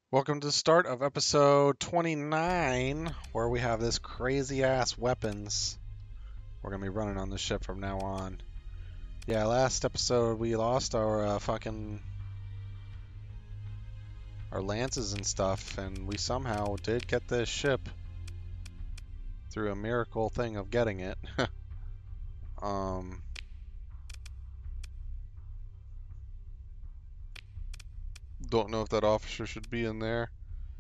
Welcome to the start of episode 29, where we have this crazy ass weapons. We're gonna be running on this ship from now on. Yeah, last episode we lost our our lances and stuff, and we somehow did get this ship through a miracle thing of getting it. um, don't know if that officer should be in there.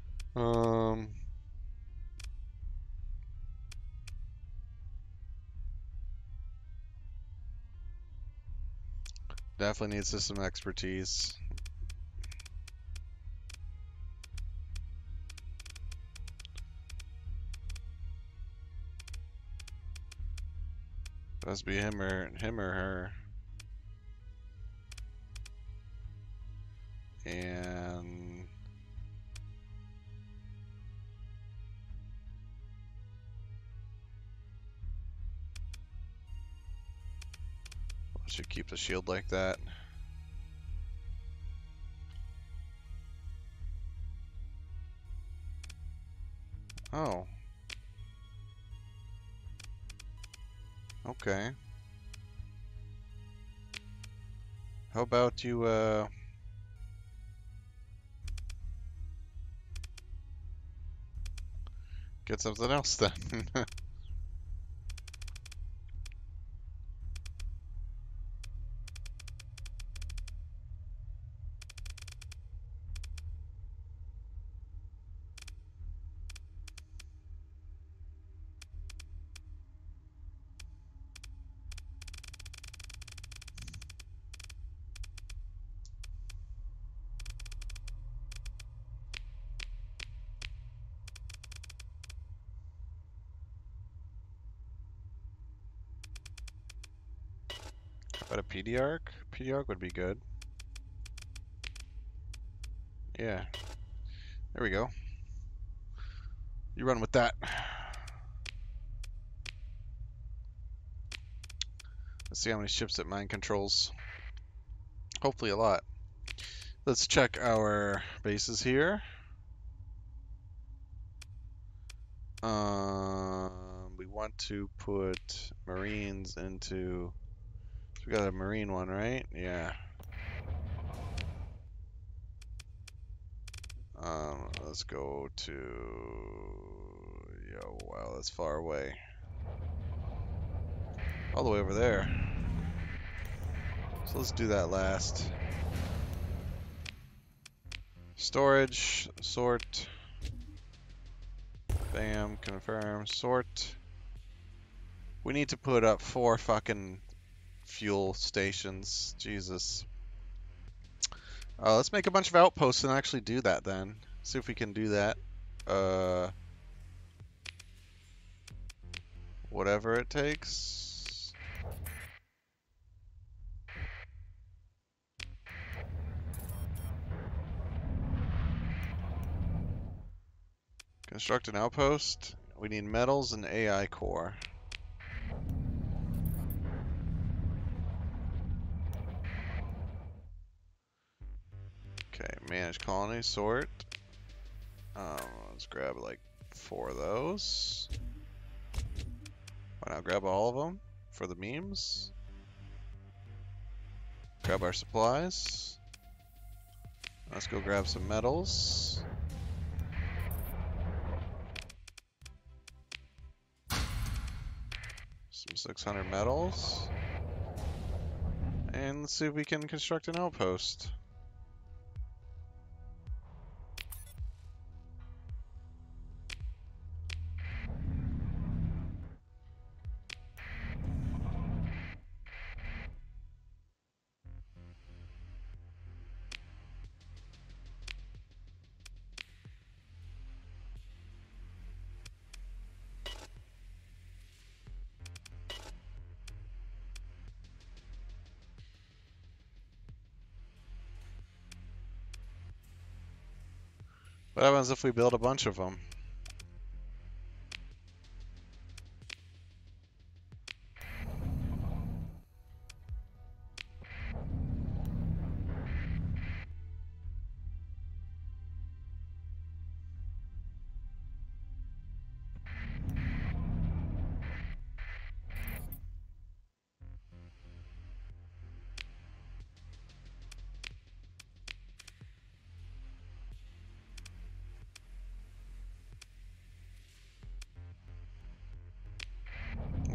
Definitely need system expertise. Must be him or her. And I should keep the shield like that. Oh. Okay. How about you, get something else then? How about a PDArc? PDArc would be good. Yeah. There we go. You run with that. Let's see how many ships it mind controls. Hopefully a lot. Let's check our bases here. We want to put Marines into... We got a Marine one, right? Yeah. Let's go to... Yo, wow, that's far away. All the way over there. So let's do that last. Storage, sort. Bam, confirm, sort. We need to put up 4 fucking fuel stations. Jesus. Let's make a bunch of outposts and actually do that then. See if we can do that. Whatever it takes. Construct an outpost. We need metals and AI core. Okay, manage colony, sort. Let's grab like 4 of those. Why not grab all of them for the memes? Grab our supplies. Let's go grab some metals. Some 600 metals. And let's see if we can construct an outpost. What happens if we build a bunch of them?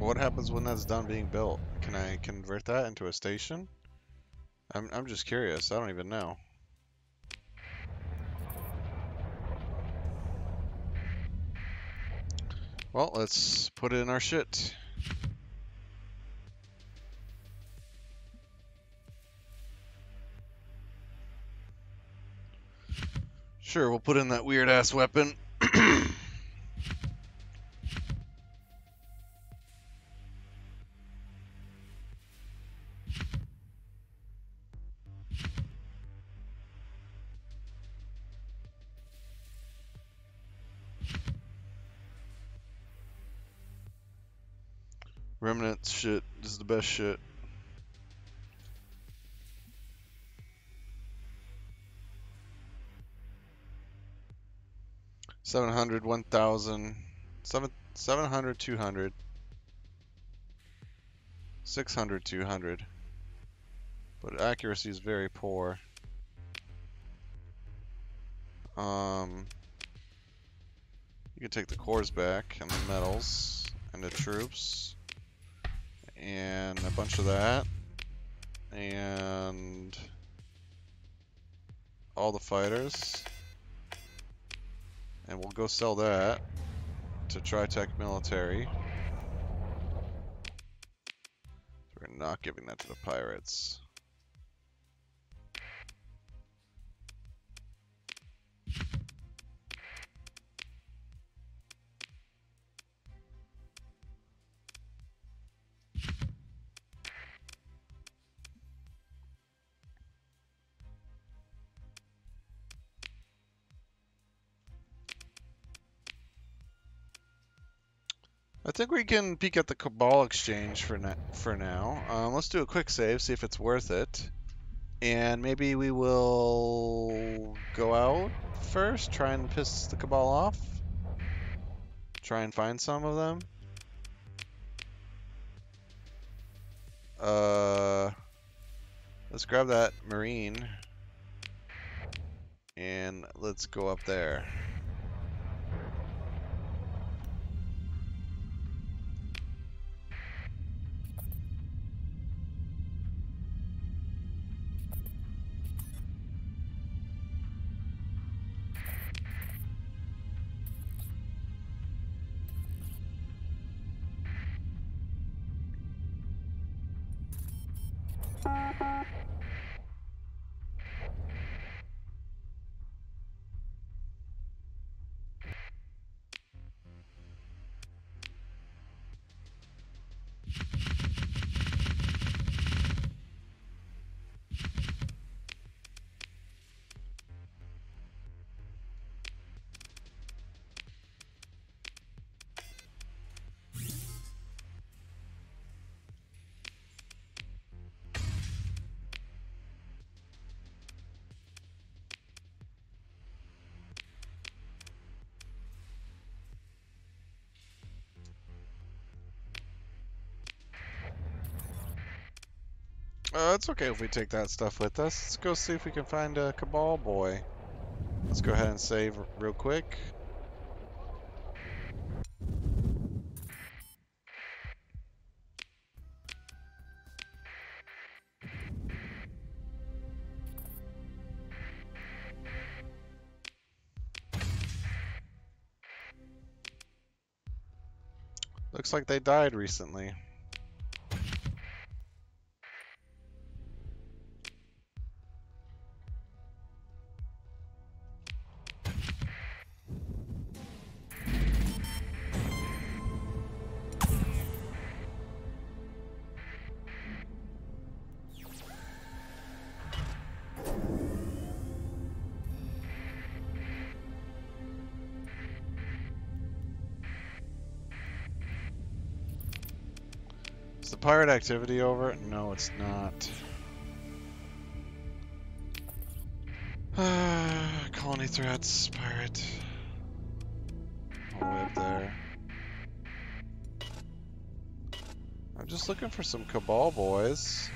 What happens when that's done being built? Can I convert that into a station? I'm just curious. I don't even know. Well, let's put it in our shit. Sure, we'll put in that weird ass weapon. Remnant shit. This is the best shit. $700, 1,000, 700, 200, 600, 200. But accuracy is very poor. You can take the cores back and the metals and the troops and a bunch of that and all the fighters, and we'll go sell that to Tritech Military. We're not giving that to the pirates. I think we can peek at the Cabal exchange for now. Let's do a quick save, see if it's worth it. And maybe we will go out first, try and piss the Cabal off. Try and find some of them. Let's grab that Marine. And let's go up there. It's okay if we take that stuff with us. Let's go see if we can find a Cabal boy. Let's go ahead and save real quick. Looks like they died recently. Is the pirate activity over? No, it's not. Colony threats, pirate. All the way up there. I'm just looking for some Cabal boys.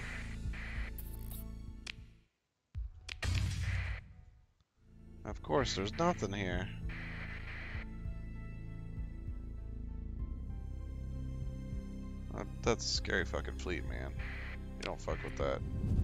Of course, there's nothing here. That's a scary fucking fleet, man. You don't fuck with that.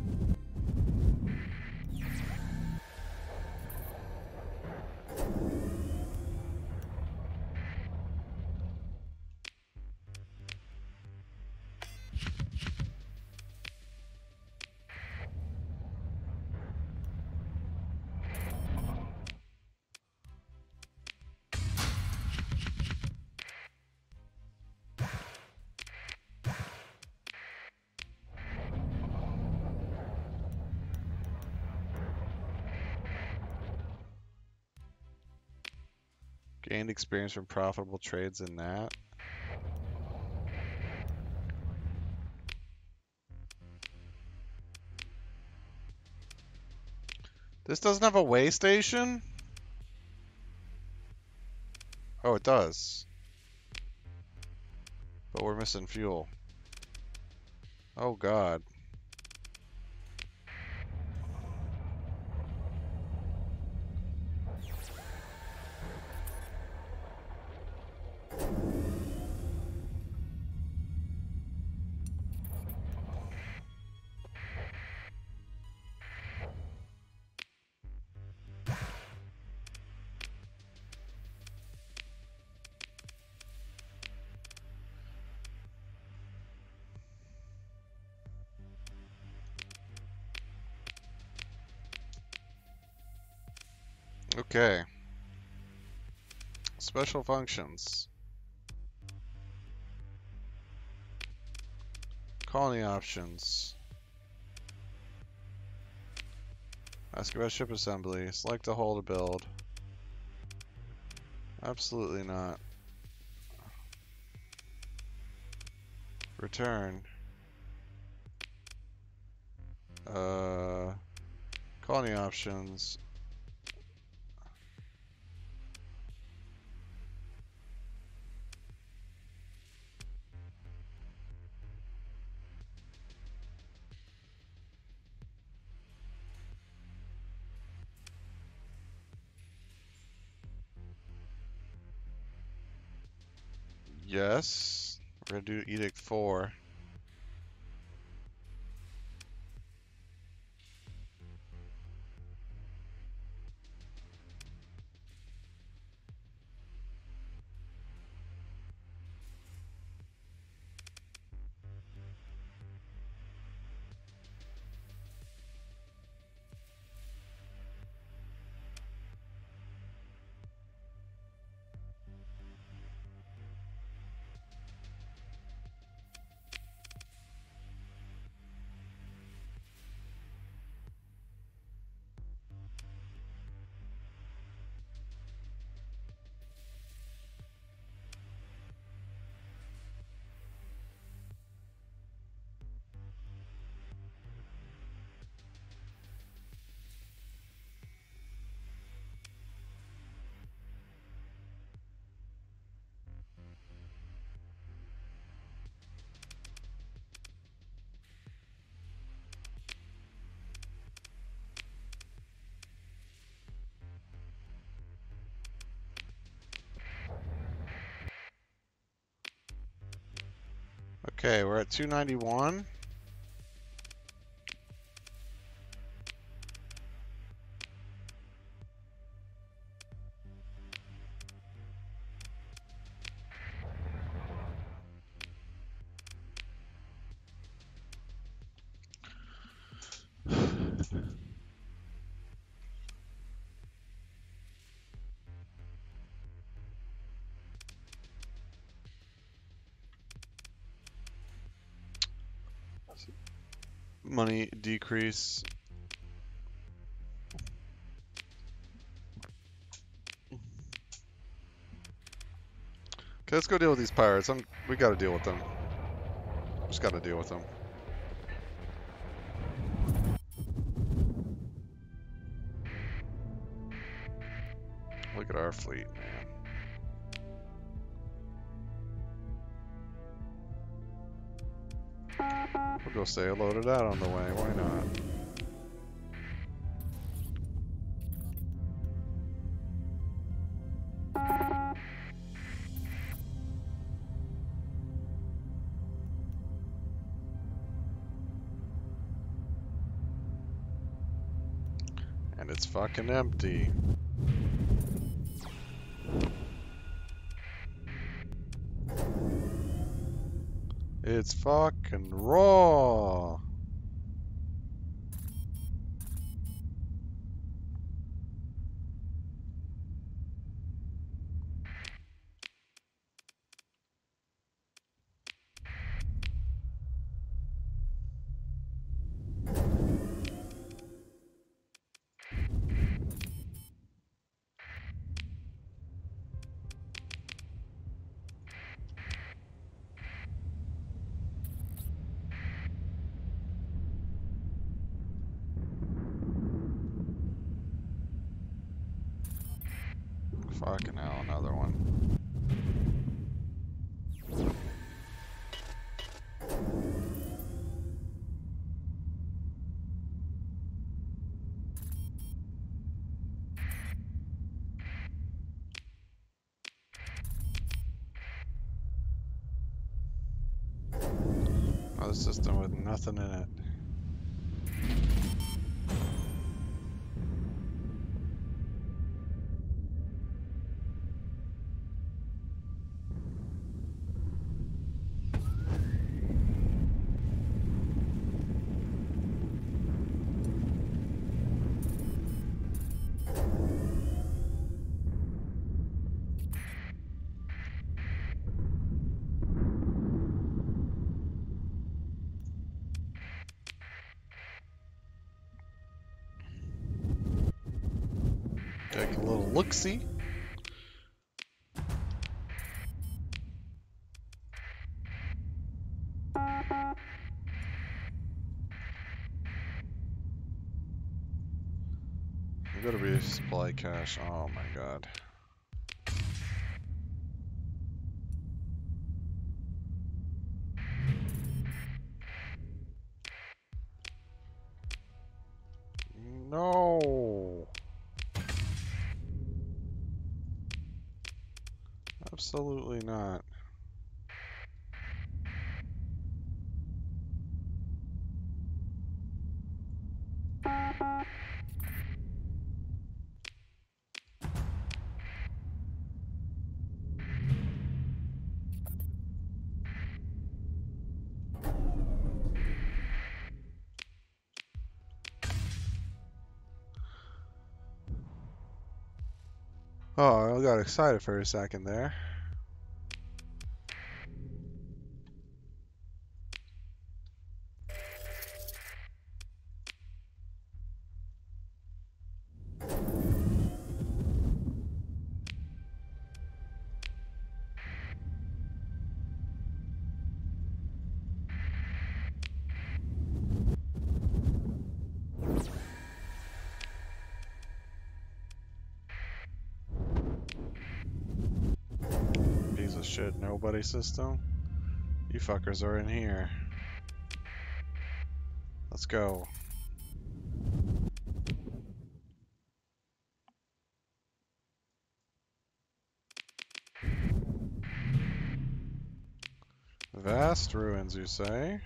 Gained experience from profitable trades in that. This doesn't have a way station? Oh, it does. But we're missing fuel. Oh, God. Okay. Special functions. Colony options. Ask about ship assembly. Select a hull to build. Absolutely not. Return. Colony options. Yes. We're gonna do Edict 4. Okay, we're at 291. Money decrease. Okay, let's go deal with these pirates. We gotta deal with them. Just gotta deal with them. Look at our fleet, man. We'll go say hello to that on the way. Why not? It's fucking empty. It's fucking raw. Fucking hell, another one. Another system with nothing in it. Take a little look-see. Gotta be a supply cache. Oh my god. No. Absolutely not. Oh, I got excited for a second there. Piece of shit, nobody system. You fuckers are in here. Let's go. Vast ruins, you say?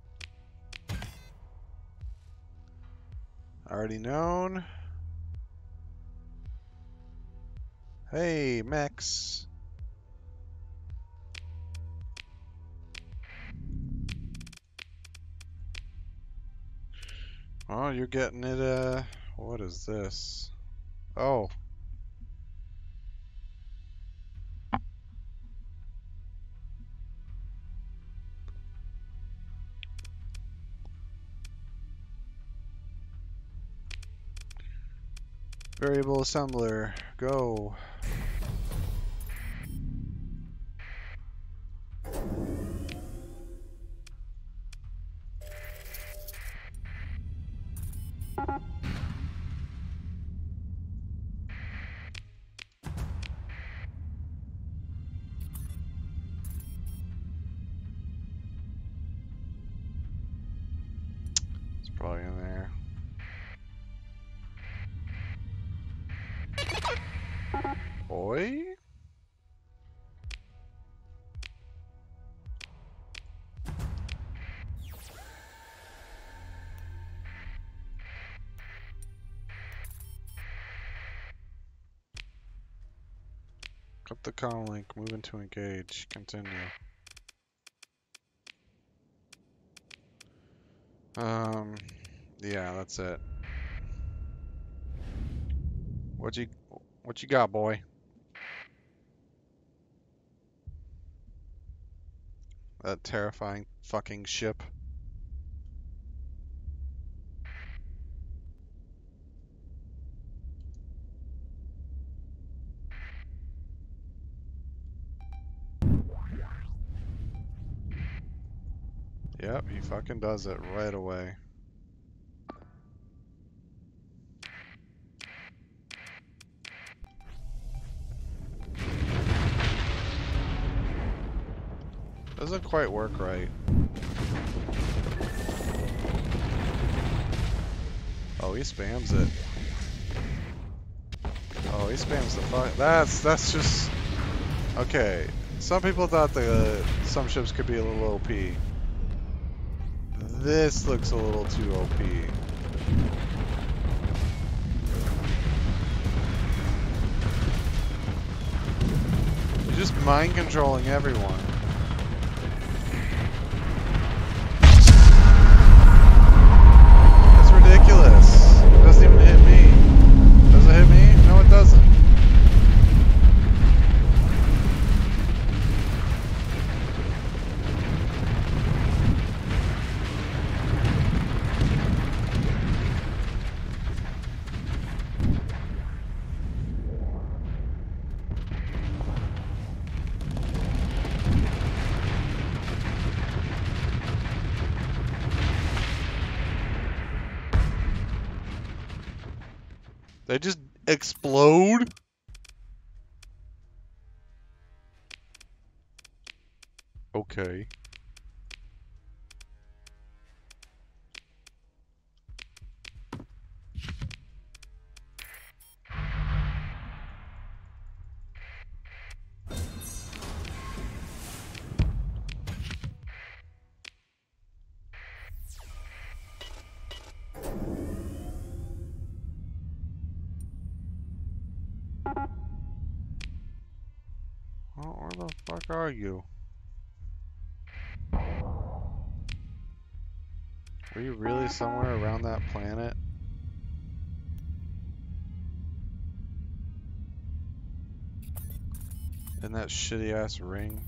Already known. Hey, mechs. Oh, you're getting it, what is this? Oh. Variable assembler, go. It's probably in there. Boy? Cut the call link. Moving to engage. Continue. Yeah, that's it. What you got, boy? That terrifying fucking ship. Yep, he fucking does it right away. Doesn't quite work right. Oh, he spams it. Oh, he spams the fuck. That's just okay. Some people thought some ships could be a little OP. This looks a little too OP. You're just mind controlling everyone. That's ridiculous. It doesn't even hit me. Does it hit me? No, it doesn't. They just explode? Okay. Oh, where the fuck are you? Were you really somewhere around that planet? In that shitty ass ring?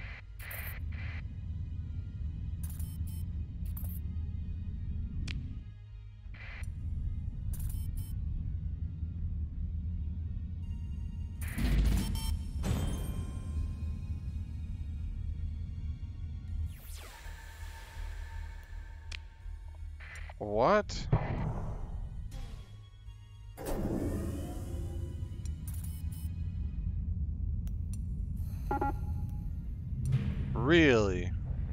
What? Really?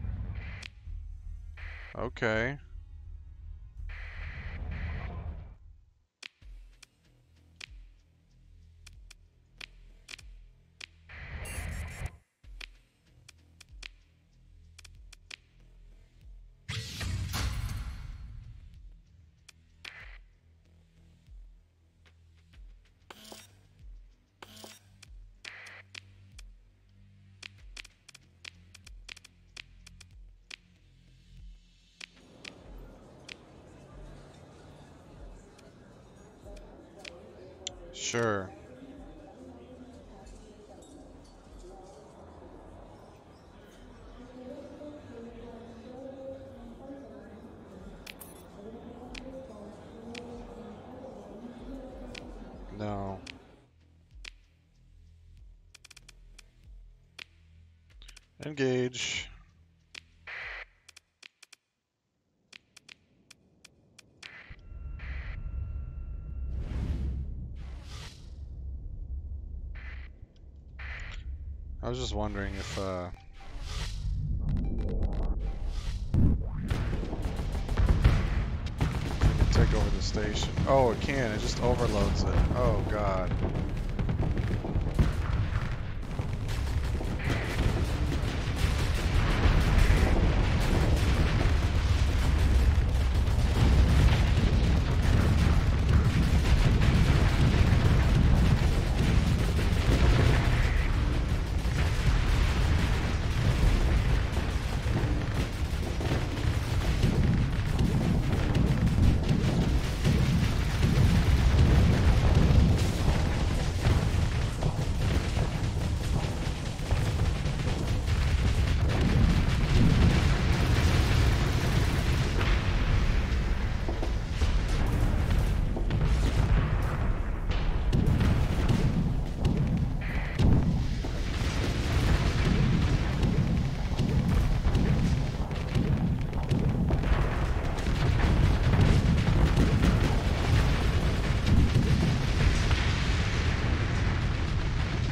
Okay. Sure. No. Engage. I was just wondering if take over the station. Oh, it can. It just overloads it. Oh, God.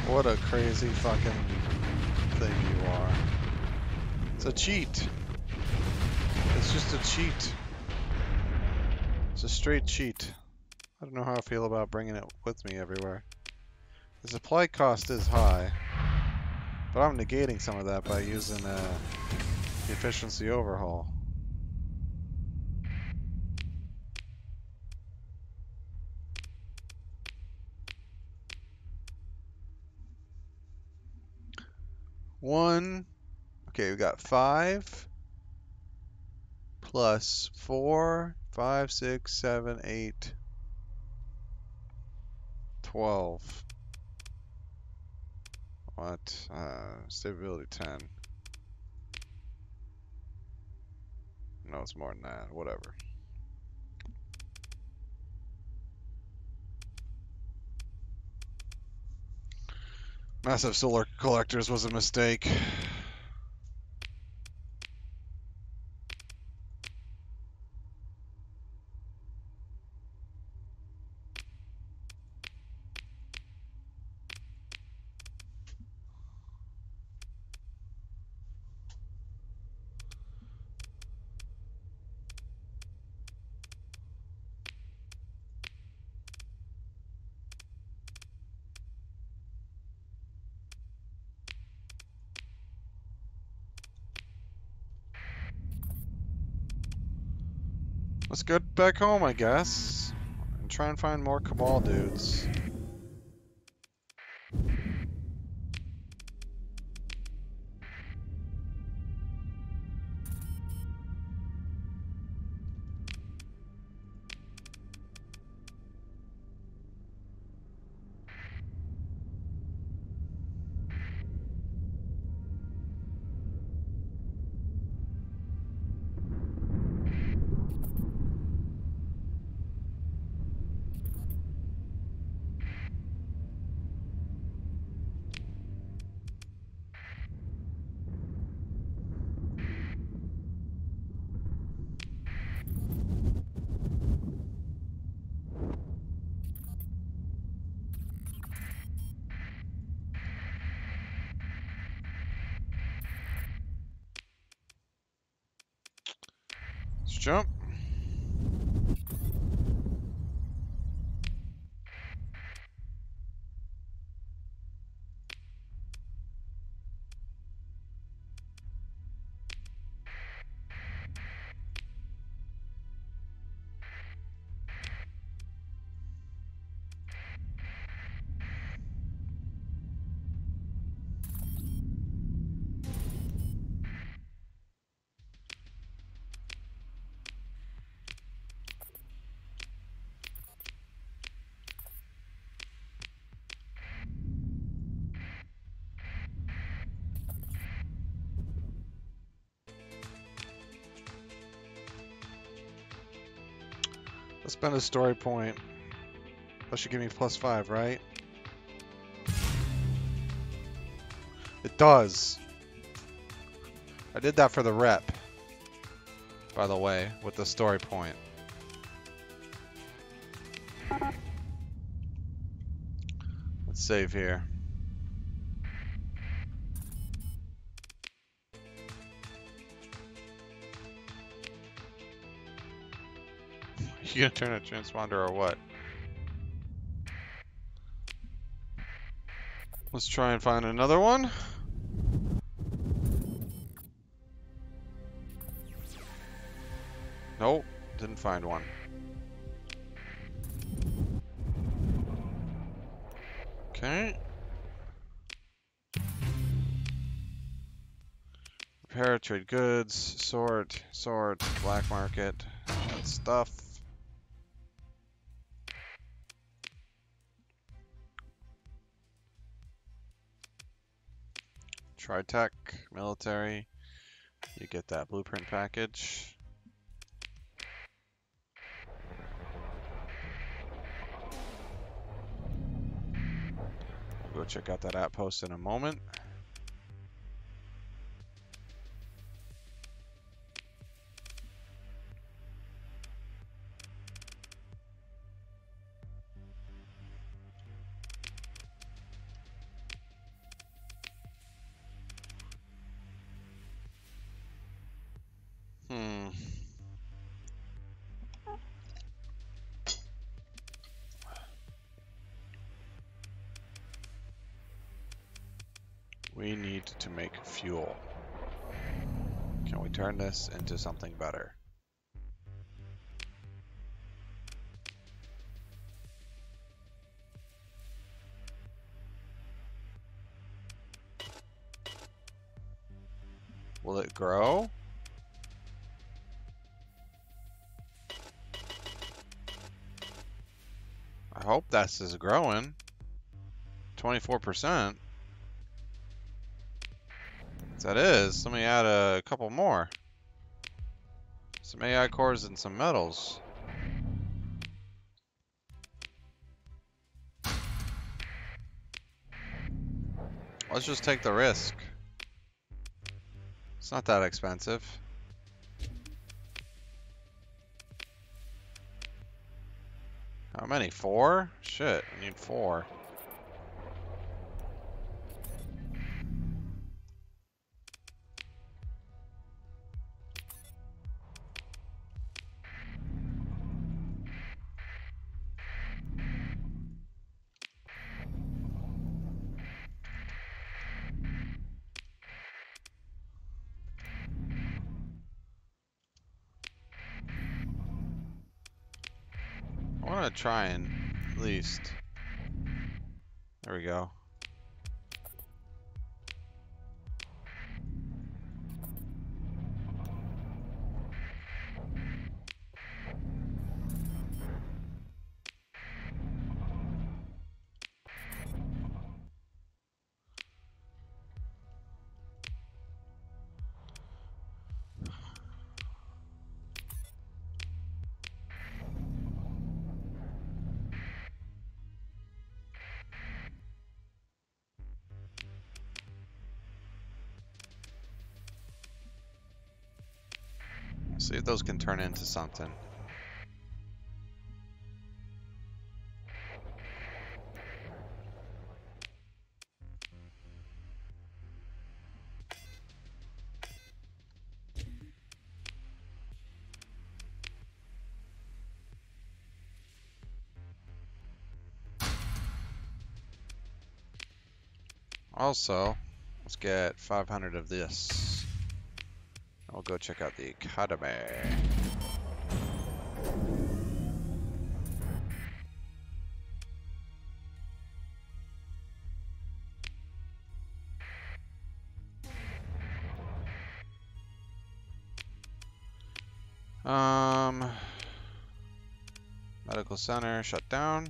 What a crazy fucking thing you are. It's a cheat. It's just a cheat. It's a straight cheat. I don't know how I feel about bringing it with me everywhere. The supply cost is high, but I'm negating some of that by using the efficiency overhaul. Okay, we got 5 plus 4, 5, 6, 7, 8, 12. What? Stability 10. No, it's more than that. Whatever. Massive solar collectors was a mistake. Let's get back home, I guess, and try and find more Cabal dudes. Let's jump. Let's spend a story point. That should give me +5, right? It does. I did that for the rep, by the way, with the story point. Let's save here. You gonna turn a transponder or what? Let's try and find another one. Nope, didn't find one. Okay. Repair, trade goods, sort, black market, that stuff. Tritech, military. You get that blueprint package. We'll go check out that outpost in a moment. We need to make fuel. Can we turn this into something better? Will it grow? I hope this is growing. 24%. If that is, let me add a couple more. Some AI cores and some metals. Let's just take the risk. It's not that expensive. How many? 4? Shit, I need 4. I want to try and at least. There we go. See if those can turn into something. Also, let's get 500 of this. I'll go check out the academy. Medical center shut down.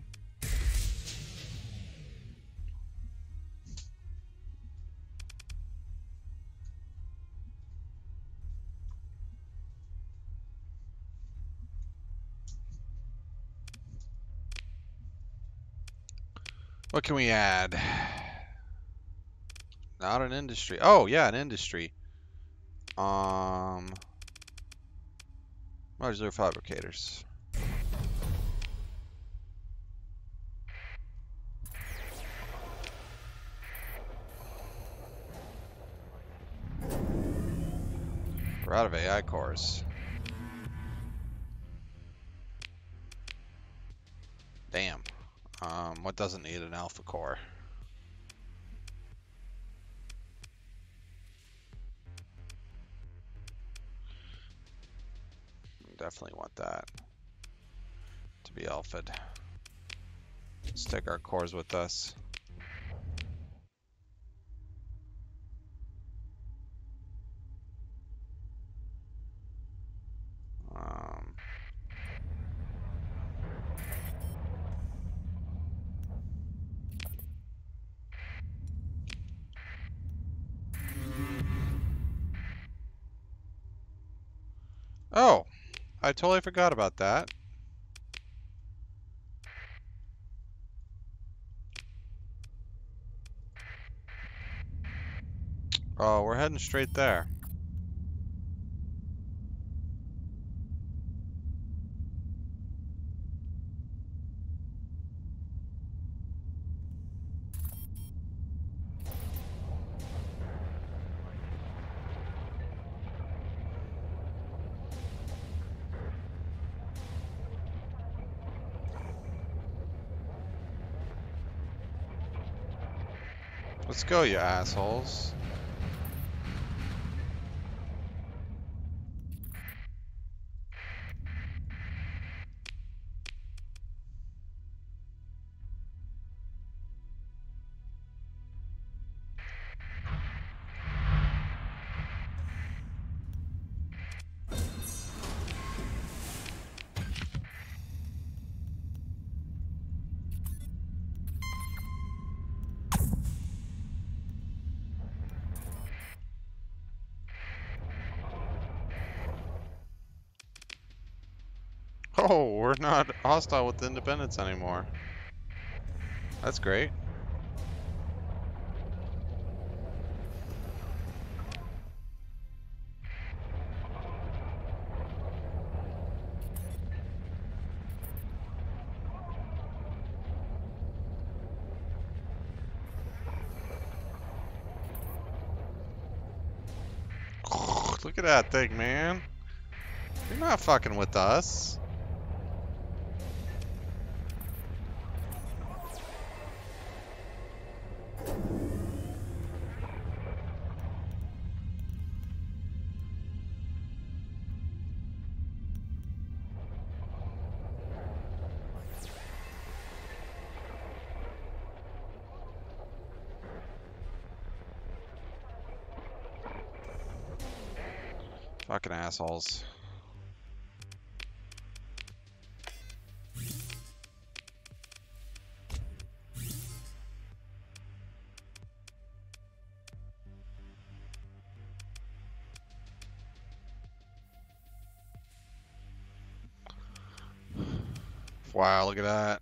What can we add? Not an industry. Oh, yeah, an industry. Modular fabricators. We're out of AI cores. Damn. What doesn't need an alpha core? Definitely want that to be alpha'd. Let's take our cores with us. Oh, I totally forgot about that. Oh, we're heading straight there. Let's go, you assholes. Oh, we're not hostile with independence anymore. That's great. Look at that thing, man. You're not fucking with us. Fucking assholes. Wow, look at that.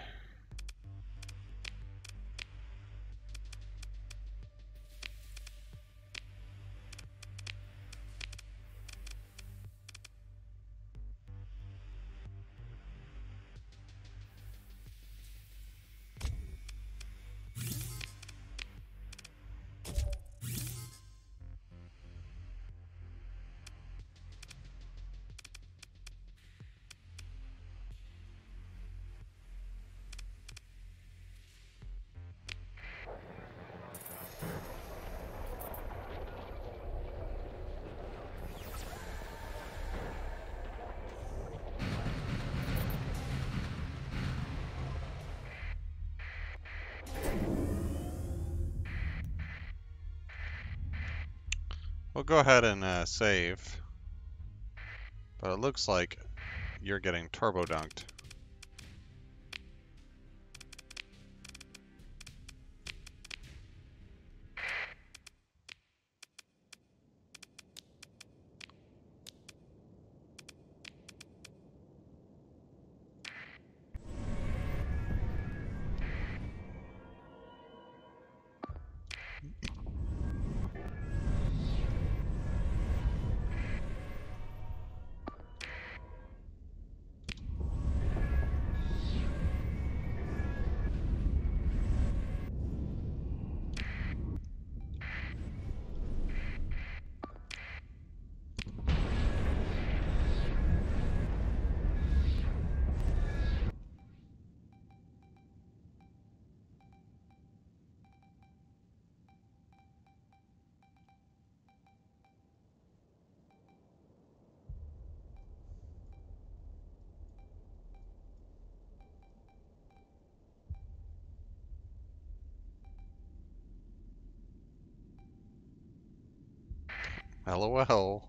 We'll go ahead and save. But it looks like you're getting turbo dunked. LOL.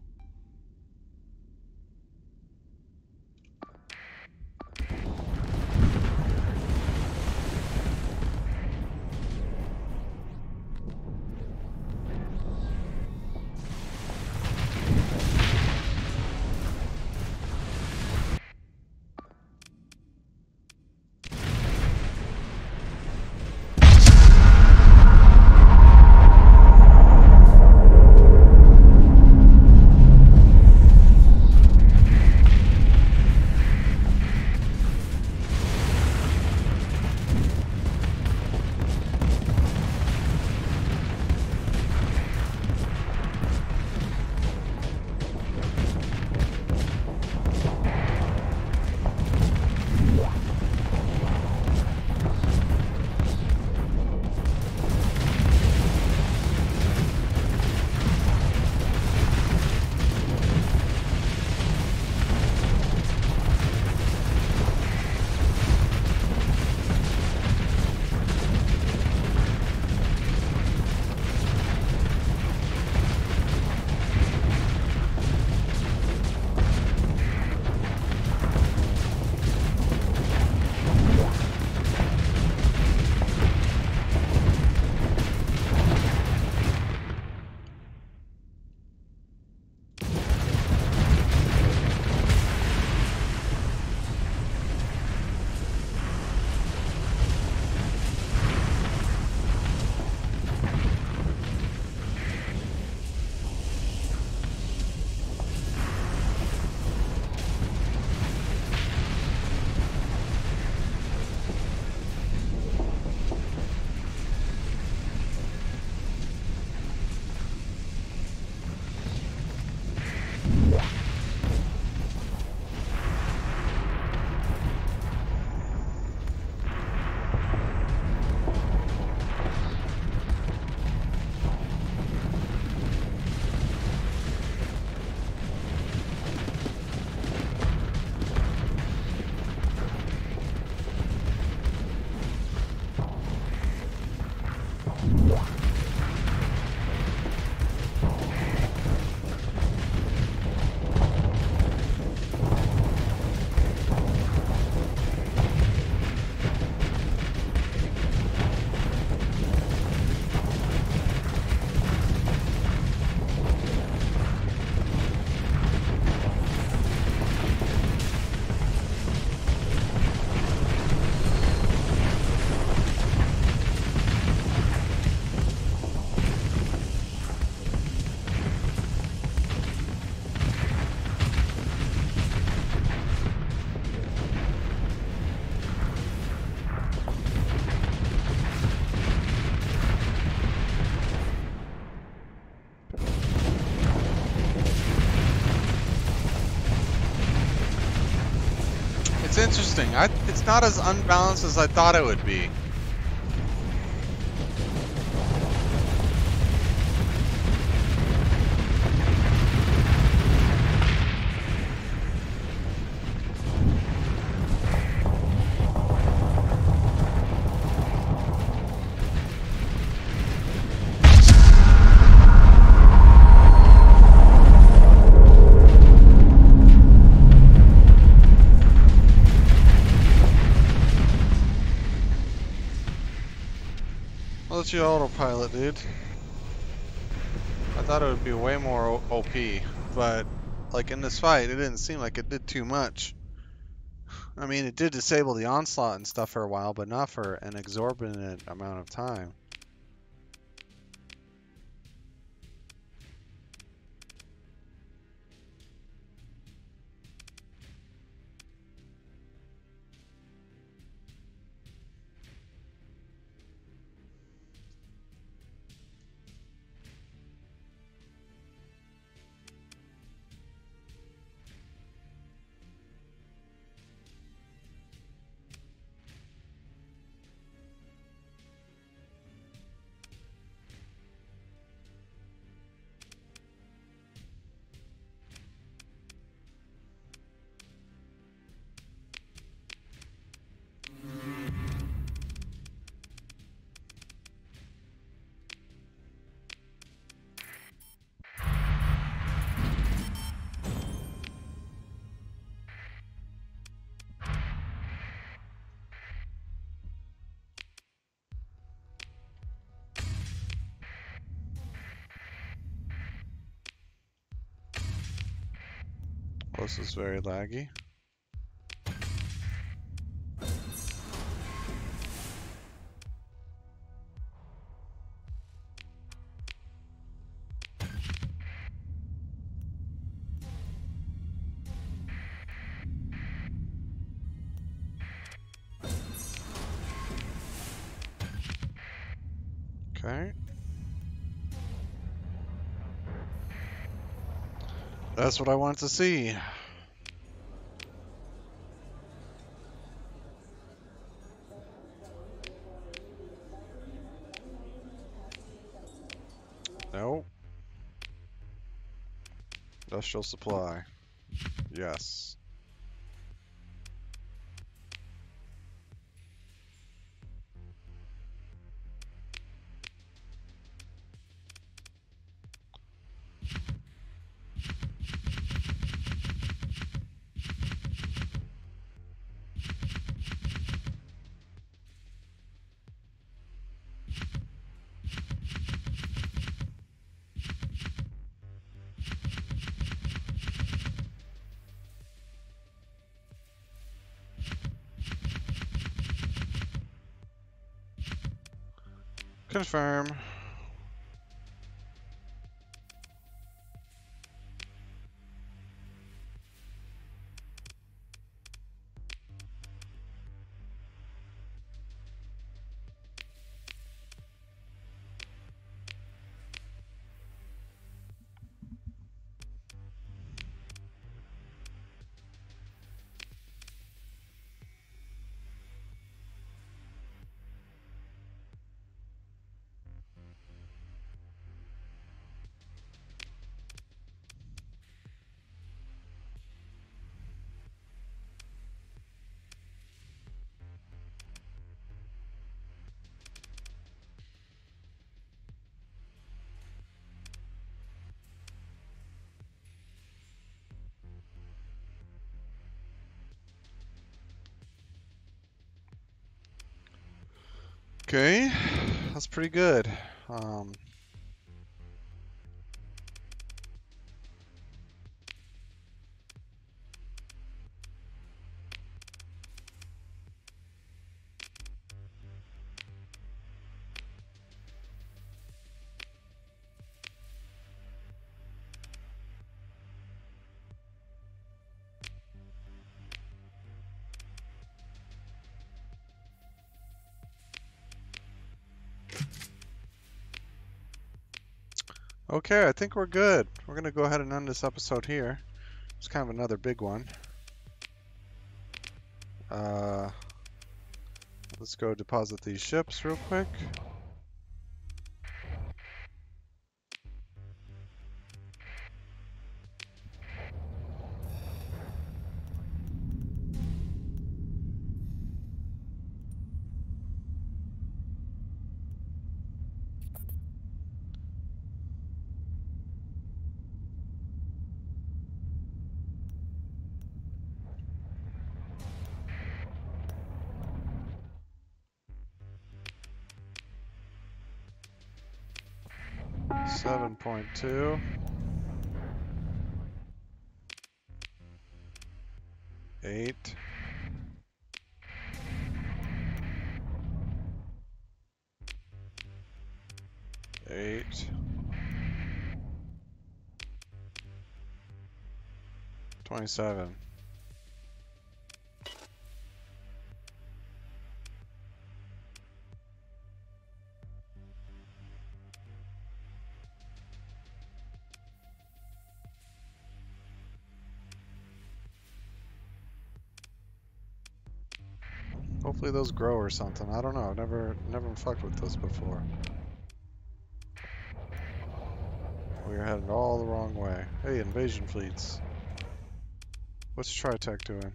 interesting. It's not as unbalanced as I thought it would be. Well, it's your autopilot, dude. I thought it would be way more OP, but like in this fight, it didn't seem like it did too much. I mean, it did disable the onslaught and stuff for a while, but not for an exorbitant amount of time. Well, this is very laggy. Okay. That's what I wanted to see. Nope. Industrial supply. Yes. Confirm. Okay, that's pretty good. Okay, I think we're good. We're gonna go ahead and end this episode here. It's kind of another big one. Uh, let's go deposit these ships real quick. $7.2. 8. 8. 27. Hopefully those grow or something. I don't know. I've never fucked with those before. We are heading all the wrong way. Hey, invasion fleets. What's Tritech doing?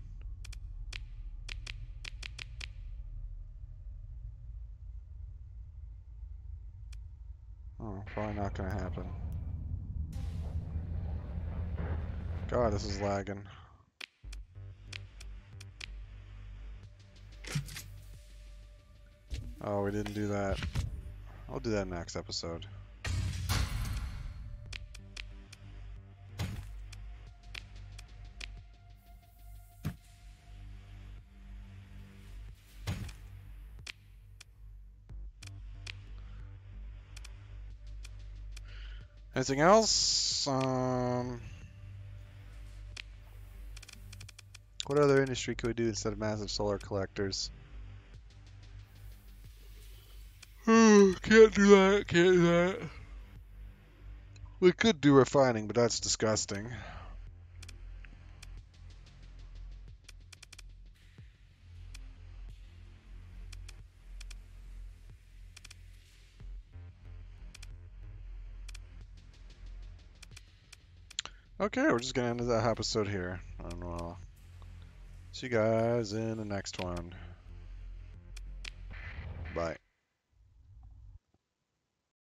Oh, probably not gonna happen. God, this is lagging. Oh, we didn't do that. I'll do that next episode. Anything else? What other industry could we do instead of massive solar collectors? Can't do that, can't do that. We could do refining, but that's disgusting. Okay, we're just gonna end that episode here. And we'll see you guys in the next one. Bye.